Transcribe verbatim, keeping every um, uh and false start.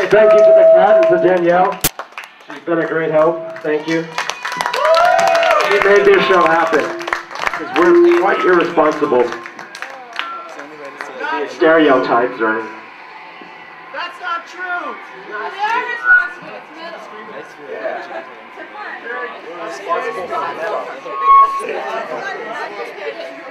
And thank you to the cat and to Danielle. She's been a great help. Thank you. She made this show happen. Because we're quite irresponsible. The stereotypes or anything. That's not true! No, they are responsible. It's metal. Yeah. Come on. Responsible for metal.